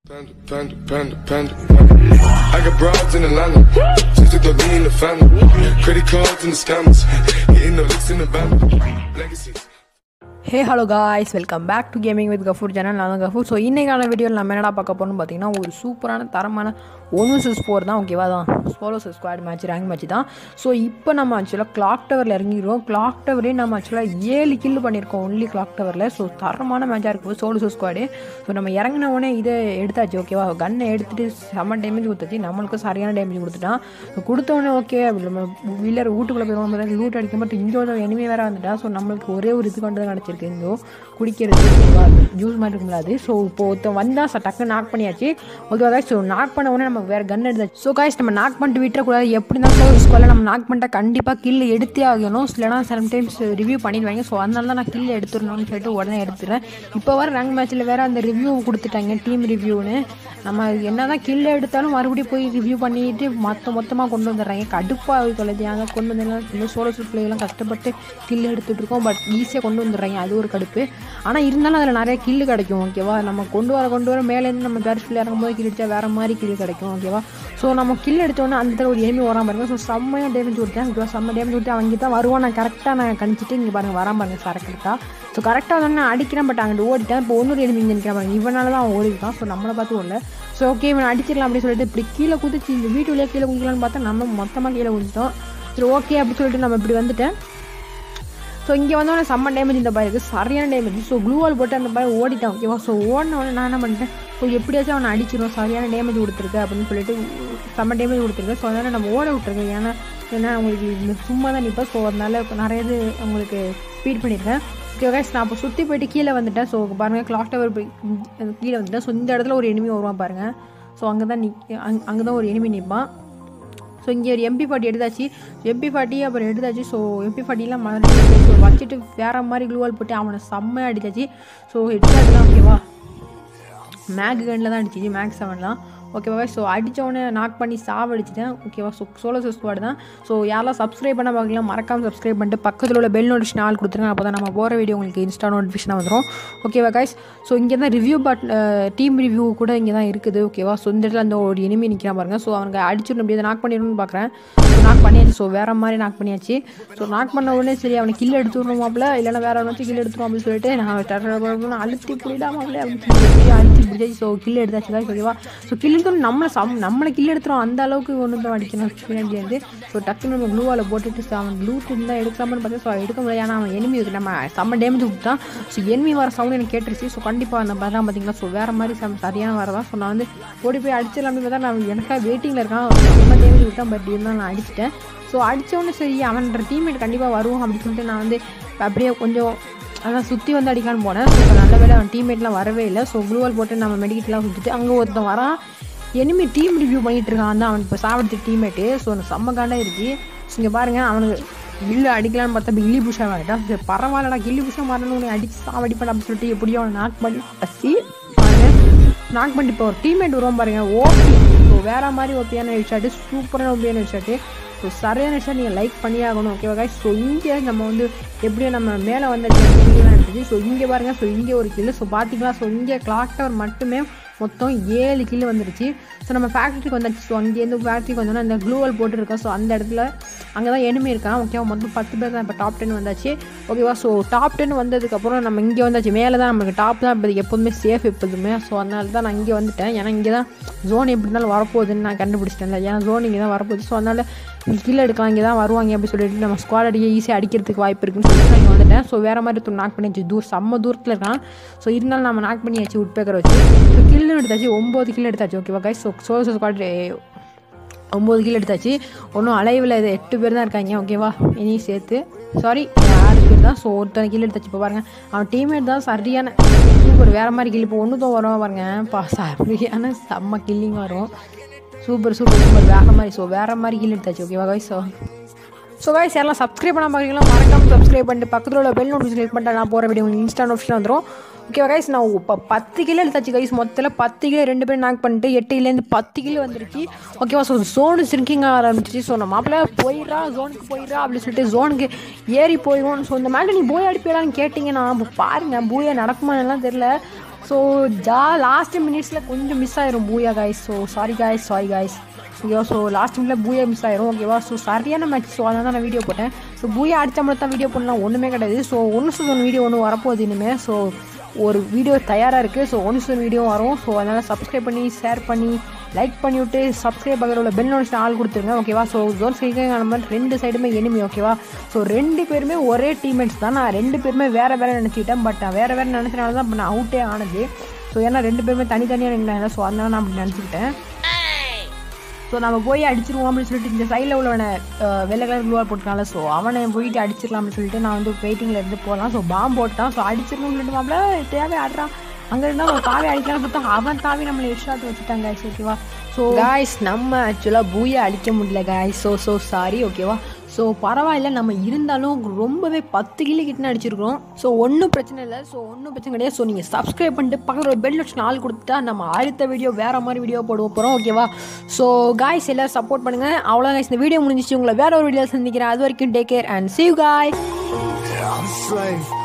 Panda. I got broads in Atlanta, just to throw me in the family. Credit cards and the scammers, hitting the licks in the van. Legacies. Hey hello guys, welcome back to gaming with Gafoor channel. நான் Gafoor. So இன்றைக்கான வீடியோவில் நம்ம என்னடா பார்க்க போகிறோம்னு பார்த்தீங்கன்னா ஒரு சூப்பரான தரமான 1vs4 தான் ஓகேவா தான் solo squad match rank match தான். ஸோ இப்போ நம்ம ஆக்சுவலாக கிளாக் டவரில் இறங்கிடுவோம். கிளாக் டவரே நம்ம ஆக்சுவலாக 7 கில் பண்ணியிருக்கோம் ஒன்லி கிளாக் டவரில். ஸோ தரமான மேட்சாக இருக்கும் சோலோ ஸ்குவாடு. ஸோ நம்ம இறங்கின உடனே இதை எடுத்தாச்சு ஓகேவா. கன்னை எடுத்துகிட்டு செம்ம டேமேஜ் கொடுத்தாச்சு, நம்மளுக்கு சரியான டேமேஜ் கொடுத்துட்டான். ஸோ கொடுத்தோடனே ஓகே நம்ம வீலர் வீட்டுக்குள்ளே போயிடுவோம், லூட் அடிக்க மட்டும் இங்கே வந்து எனிமே வேறு வந்துட்டா. ஸோ நம்மளுக்கு ஒரே ஒரு இது கொண்டு தான் கிடச்சிருக்கு இங்கோ குடிக்கிறது ஜூஸ் மாதிரி இருக்காது. ஸோ இப்போ ஒருத்தன் வந்தால் டக்குன்னு நாக் பண்ணியாச்சு ஓகேவா. ஸோ நாக் பண்ண உடனே நமக்கு வேறு கன் எடுத்தாச்சு. ஸோ காய்ஸ் நம்ம நாக் பண்ணிட்டு விட்டுறக்கூடாது. எப்படி தான் சோலோ ஸ்குவாடில் நம்ம நாக் பண்ணிட்டா கண்டிப்பாக கில் எடுத்தே ஆகணும். இல்லைனா சம்டைம்ஸ் ரிவ்யூ பண்ணிடுவாங்க. ஸோ அதனால தான் நான் கில் எடுத்துடணும்னு சொல்லிட்டு உடனே எடுத்துடுறேன். இப்போ வர ரேங்க் மேட்ச்சில் வேறு அந்த ரிவ்யூ கொடுத்துட்டாங்க, டீம் ரிவ்யூன்னு. நம்ம என்ன தான் கில் எடுத்தாலும் மறுபடியும் போய் ரிவ்யூ பண்ணிட்டு மொத்தமாக கொண்டு வந்துடுறாங்க. கடுப்பாக கொள்ளுது அதை கொண்டு வந்து சோலோ பிள்ளைகள்லாம் கஷ்டப்பட்டு கில் எடுத்துகிட்டு இருக்கோம். பட் ஈஸியாக கொண்டு வந்துடுறாங்க, அது ஒரு கடுப்பு. ஆனால் இருந்தாலும் அதில் நிறைய கில்லு கிடைக்கும் ஓகேவா. நம்ம கொண்டு வர மேலேருந்து நம்ம பேரில் இறங்கும்போது கில் அடித்தா வேறு மாதிரி கில் கிடைக்கும் ஓகேவா. ஸோ நம்ம கில் எடுத்தோன்னே அந்த இடத்துல ஒரு எனிமி வராமல் பாருங்க. ஸோ செம்மையாக டேமேஜ் கொடுத்தேன் ஓகேவா. செம்ம டேமேஜ் கொடுத்து அவங்க தான் வருவான். நான் கரெக்டாக நான் கணிச்சிட்டு இங்கே பாருங்கள் வராமல் பாருங்க கரெக்டாக. ஸோ கரெக்டாக வந்து நான் அடிக்கிறேன், பட் அங்கிட்டு ஓடிட்டேன். இப்போ ஒன்னொரு எனிமி இங்கே நிற்கிறேன் பாருங்க, இவனால தான் அவன் ஓடிட்டான். ஸோ நம்மளை பார்த்து ஓடல. ஸோ ஓகே இவன் அடிச்சிடலாம் அப்படின்னு சொல்லிட்டு இப்படி கீழே குதிச்சு இந்த வீட்டு வழியாக கீழே குதிக்கலான்னு பார்த்தா நம்ம மொத்தமாக கீழே குதிச்சிட்டோம். சரி ஓகே அப்படின்னு சொல்லிட்டு நம்ம இப்படி வந்துட்டேன். ஸோ இங்கே வந்தோடனே செம்ம டேமேஜ் இந்த பாய் இருக்குது, சரியான டேமேஜ். ஸோ க்ளூவால் போட்டு அந்த பாய் ஓடிட்டான் ஓகேவா. ஸோ ஓடினோடனே நான் என்ன பண்ணிட்டேன், ஸோ எப்படியாச்சும் அவனை அடிச்சிடும், சரியான டேமேஜ் கொடுத்துருக்கு அப்படின்னு சொல்லிட்டு செம்ம டேமேஜ் கொடுத்துருக்கு. ஸோ அதனால் நம்ம ஓட விட்டுருக்கேன். ஏன்னா உங்களுக்கு இந்த சும்மா தான் நிற்பேன். ஸோ அதனால நிறைய இது உங்களுக்கு ஸ்பீட் பண்ணியிருக்கேன் ஓகே கைஸ். நான் அப்போ சுற்றி போயிட்டு கீழே வந்துட்டேன். ஸோ பாருங்கள் கிளாக் டவர் கீழே வந்துட்டேன். ஸோ இந்த இடத்துல ஒரு எனிமி வருவான் பாருங்கள். ஸோ அங்கே தான் ஒரு எனிமி நிற்பான். ஸோ இங்கே ஒரு MP40 எடுத்தாச்சு, MP40 அப்புறம் எடுத்தாச்சு. ஸோ MP40லாம் மறந்து ஸோ வச்சுட்டு வேறு மாதிரி க்ளூவால் போட்டு அவனை செம்மையாக அடித்தாச்சு. ஸோ ஹெட்ஷாட் தான் ஓகேவா, மேக் கன்னில் தான் அடிச்சிச்சு, மேக் 7 தான் ஓகேவா. ஸோ அடித்தவொடனே நாக் பண்ணி சாவடிச்சிட்டேன் ஓகேவா. ஸோ சோலோ ஸ்குவாட் தான். ஸோ யாரெல்லாம் சப்ஸ்கிரைப் பண்ண பார்க்கலாம் மறக்காமல் சப்ஸ்கிரைப் பண்ணிட்டு பக்கத்தில் உள்ள பெல் நோட்டிஃபிகேஷன் ஆள் கொடுத்துருங்க. அப்போ தான் நம்ம போகிற வீடியோ உங்களுக்கு இன்ஸ்டா நோட்டிஃபிகேஷனாக வந்துடும் ஓகேவா கைஸ். ஸோ இங்கே தான் ரிவ்யூ டீம் ரிவ்யூ கூட இங்கே தான் இருக்குது ஓகேவா. ஸோ இந்த இடத்துல அந்த ஒரு எனிமி நிற்கிறான் பாருங்கள். ஸோ அவனுக்கு அடிச்சுட்டு அப்படியே நாக் பண்ணிடணும்னு பார்க்குறேன். ஸோ நாக் பண்ணியாச்சு. ஸோ வேறு மாதிரி நாக் பண்ணியாச்சு. ஸோ நாக் பண்ண உடனே சரி அவனை கில் எடுத்துடணுமாப்பில், இல்லைனா வேறு ஒன்று கில் எடுத்துரும் அப்படின்னு சொல்லிட்டு நான் அழுத்தி பிடிடாமாப்பில் அப்படின்னு சொல்லி அழுத்தி பிடிச்சாச்சு. ஸோ கில் எடுத்தாச்சு தான் ஓகேவா. ஸோ கில் எடுத்தோம் நம்மளை கில் எடுத்துரும், அந்த அளவுக்கு ஒன்று தான் அடிக்கணும் பின்னாடி. ஸோ டக்குன்னு நம்ம க்ளூவால் போட்டுட்டு அவன் க்ளூட் இருந்தால் எடுக்கலாம்னு பார்த்தா ஸோ எடுக்க முடியாது. ஏன்னா அவன் எனிமி நம்ம செம்ம டேமேஜ் கொடுத்தான். ஸோ எனிமி வர சவுண்ட் எனக்கு கேட்டுருச்சு. ஸோ கண்டிப்பாக அந்த மாதிரி தான் பார்த்தீங்களா. ஸோ வேறு மாதிரி சரியான வரதான். ஸோ நான் வந்து ஓடி போய் அடிச்சிடலாம் அப்படின்னு பார்த்தா நான் எனக்காக வெயிட்டிங்கில் இருக்கான். ரொம்ப டேமேஜ் கொடுத்தான், பட் இருந்தாலும் நான் அடிச்சிட்டேன். ஸோ அடித்தோடனே சரி அவன்ற டீம்மேட் கண்டிப்பாக வருவோம் அப்படின்னு சொல்லிட்டு நான் வந்து அப்படியே கொஞ்சம் அதான் சுற்றி வந்து அடிக்கான்னு போனேன். ஸோ நல்ல வேலை அவன் டீம்மேட்லாம் வரவே இல்லை. ஸோ க்ளூவால் போட்டு நம்ம மெடிக்கெட்லாம் சுற்றிட்டு அங்கே ஒருத்தன் வரான், எனிமி டீம் ரிவ்யூ பண்ணிகிட்டு இருக்கான் தான் அவன் இப்போ சாவடித்த டீம்மேட்டு. ஸோ எனக்கு செம்ம காண்டாக இருக்குது. ஸோ இங்கே பாருங்கள் அவனுக்கு கில்லு அடிக்கலான்னு பார்த்தா கில்லி புஷாக மாட்டான். சரி பரவாயில்லடா கில்லி புஷாக மாறணும் உன்னை அடித்து சாவடிப்பேன் அப்படின்னு சொல்லிட்டு எப்படியும் அவனை நாக் பண்ணி பசி பாருங்கள் நாக் பண்ணிட்டு இப்போ ஒரு டீம்மேட் வருவோம் பாருங்கள் ஓகே. ஸோ வேறு மாதிரி ஓகேயான விஷாட்டு, சூப்பரான ஓகேயான விஷாட்டு. ஸோ சரியான விஷயம் நீங்கள் லைக் பண்ணி ஆகணும் ஓகேவா கைஸ். ஸோ இங்கே நம்ம வந்து எப்படியும் நம்ம மேலே வந்து இருந்துச்சு. ஸோ இங்கே பாருங்கள். ஸோ இங்கே ஒரு கில்லு. ஸோ பார்த்தீங்களா. ஸோ இங்கே கிளாக் டவர் மட்டுமே மொத்தம் 7 கில்லு வந்துருச்சு. ஸோ நம்ம ஃபேக்ட்ரிக்கு வந்தாச்சு. ஸோ அங்கேருந்து ஃபேக்ட்ரிக்கு வந்தோன்னா இந்த க்ளூவால் போட்டுருக்கோம். ஸோ அந்த இடத்துல அங்கே தான் எனிமி இருக்கான் ஓகேவா. மொத்தம் 10 பேர் தான் இப்போ டாப் 10 வந்தாச்சு ஓகேவா. ஸோ டாப் 10 வந்ததுக்கப்புறம் நம்ம இங்கே வந்தாச்சு. மேலே தான் நம்மளுக்கு டாப் தான் இப்போ எப்போதுமே சேஃப் எப்போதுமே. ஸோ அதனால தான் நான் இங்கே வந்துட்டேன். ஏன்னா இங்கே தான் ஜோன் எப்படி இருந்தாலும் வரப்போகுதுன்னு நான் கண்டுபிடிச்சிட்டேன். ஏன்னா ஜோன் இங்கே தான் வரப்போகுது. ஸோ அதனால் கீழே எடுக்கலாம், இங்கே தான் வருவாங்க அப்படின்னு சொல்லிட்டு நம்ம ஸ்குவாட் அடிக்க ஈஸியாக அடிக்கிறதுக்கு வாய்ப்பு இருக்குன்னு சொல்லிட்டு நான் இங்கே வந்துட்டேன். ஸோ வேறு மாதிரி நாக் பண்ணியாச்சு, செம்ம தூரத்தில் இருக்கான். ஸோ இருந்தாலும் நம்ம நாக் பண்ணியாச்சு உட் பேக்கரை வச்சு. ஸோ கில்லு எடுத்தாச்சு, 9 கில் எடுத்தாச்சு ஓகேவா guys. So solo squad 9 kill எடுத்தாச்சு. ஒன்றும் அலைவில் 8 பேர் தான் இருக்காங்க ஓகேவா. இனியும் சேர்த்து சாரி 6 பேர் தான். ஸோ ஒருத்தனை கில் எடுத்தாச்சு. இப்போ பாருங்கள் அவன் டீம்மேட் தான் சரியான சூப்பர் வேறு மாதிரி கில். இப்போ ஒன்று தான் வரும் பாருங்க சரியான செம்ம கில்லிங் வரும். சூப்பர் வேறு மாதிரி. ஸோ வேறு மாதிரி கில் எடுத்தாச்சு ஓகேவா கைஸ். ஸோ கைஸ் யாரெல்லாம் சப்ஸ்கிரைப் பண்ண பார்க்குறீங்களா மறக்காமல் சப்ஸ்கிரைப் பண்ணிட்டு பக்கத்தில் உள்ள பெல் நோட்டிஃபிகேஷன் கிளிக் பண்ணிட்டு நான் போகிற வீடியோ உங்களுக்கு இன்ஸ்டா நோட்டிஃபிகேஷன் வந்துடும் ஓகேவா கைஸ். நான் இப்போ 10 கிலோ எடுத்தாச்சு கைஸ். மொத்தத்தில் 10 கிலோ 2 பேரும் நாக் பண்ணிட்டு 8 10 கிலோ வந்துருச்சு ஓகேவா. ஸோ ஜோனு சிங்கிங் ஆரம்பிச்சிச்சு. ஸோ நம்ம மாப்பிள்ள போயிடா ஜோனுக்கு போயிடா அப்படின்னு சொல்லிட்டு ஜோனுக்கு ஏறி போயிடும். ஸோ இந்த மேலே நீ போய் அடிப்பீங்களான்னு கேட்டிங்கன்னா பாருங்கள் பூயா நடக்குமானெல்லாம் தெரில. ஸோ லாஸ்ட் மினிட்ஸில் கொஞ்சம் மிஸ் ஆயிரும் booyah guys. So sorry guys ஓகேவா. ஸோ லாஸ்ட் மினிட்ல பூயா மிஸ் ஆயிரும் ஓகேவா. ஸோ சரியான மேட்ச். ஸோ அதனால தான் நான் வீடியோ போட்டேன். ஸோ பூயா அடித்த மட்டும் தான் வீடியோ பண்ணலாம், ஒன்றுமே கிடையாது. ஸோ 1 வீடியோ ஒன்று வரப்போகுது இனிமேல். ஸோ ஒரு வீடியோ தயாராக இருக்குது. ஸோ 1 வீடியோ வரும். ஸோ அதனால் சப்ஸ்கிரைப் பண்ணி ஷேர் பண்ணி லைக் பண்ணி விட்டு சப்ஸ்கிரைப் பக்கத்தில் உள்ள பெல் நோட்டிஃபிகேஷன் ஆல் கொடுத்துருங்க ஓகேவா. ஸோ ஜோன்ஸ் நம்ம 2 சைடுமே எனிமி ஓகேவா. ஸோ 2 பேருமே ஒரே டீம்மேட்ஸ் தான். நான் 2 பேருமே வேறு நினச்சிக்கிட்டேன். பட் நான் வேறு நினச்சனால தான் இப்போ நான் அவுட்டே ஆனது. ஸோ ஏன்னா 2 பேருமே தனித்தனியாக நினைக்கிறேன். ஸோ அதனால நான் அப்படி நினச்சிக்கிட்டேன். ஸோ நம்ம போய் அடிச்சிருவோம் அப்படின்னு சொல்லிட்டு இந்த சைடில் உள்ளவனை வெள்ளை கலர் ப்ளூவாக போட்டுருக்கான்ல. ஸோ அவனை போயிட்டு அடிச்சிடலாம் அப்படின்னு சொல்லிட்டு நான் வந்து வெயிட்டிங்கில் இருந்து போகலாம். ஸோ பாம்பு போட்டான். ஸோ அடிச்சிடணும்னு சொல்லிட்டு மாப்பிள்ள தேவை ஆடுறான். அங்கே இருந்தால் அவன் தாவி அடிக்கலாம் பார்த்தா அவன் தாவி நம்மளை ஹெட்ஷாட் வச்சுட்டாங்க காய்ஸ் ஓகேவா. ஸோ காய்ஸ் நம்ம ஆக்சுவலாக பூயா அடிக்க முடியல காய்ஸ். ஸோ சாரி ஓகேவா. ஸோ பரவாயில்ல, நம்ம இருந்தாலும் ரொம்பவே 10 கிலோ கிட்ட அடிச்சிருக்கிறோம். ஸோ ஒன்றும் பிரச்சனை இல்லை. ஸோ ஒன்றும் பிரச்சனை கிடையாது. ஸோ நீங்கள் சப்ஸ்கிரைப் பண்ணிட்டு பக்கத்தில் ஒரு பெல் நோட்டிஃபிகேஷன் ஆல் கொடுத்தா நம்ம அடுத்த வீடியோ வேறு மாதிரி வீடியோ போட போகிறோம் ஓகேவா. ஸோ காய்ஸ் எல்லோரும் சப்போர்ட் பண்ணுங்கள். அவ்வளோ காய்ஸ் இந்த வீடியோ முடிஞ்சிச்சு. உங்களை வேறு ஒரு வீடியோ சந்திக்கிறேன். அது வரைக்கும் take care and see you guys.